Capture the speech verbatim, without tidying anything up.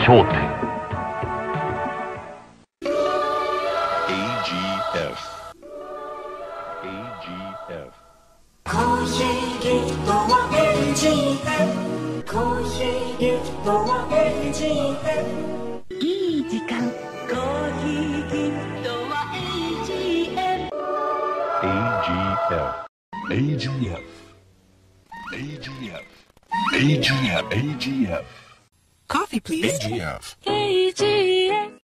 頂点。 エージーエフ エージーエフコーヒーギフトは エージーエフ コーヒーギフトは エージーエフいい時間コーヒーギフトは エージーエフエージーエフ エージーエフ エージーエフ エージーエフ エージーエフ Coffee please エージーエフエージーエフ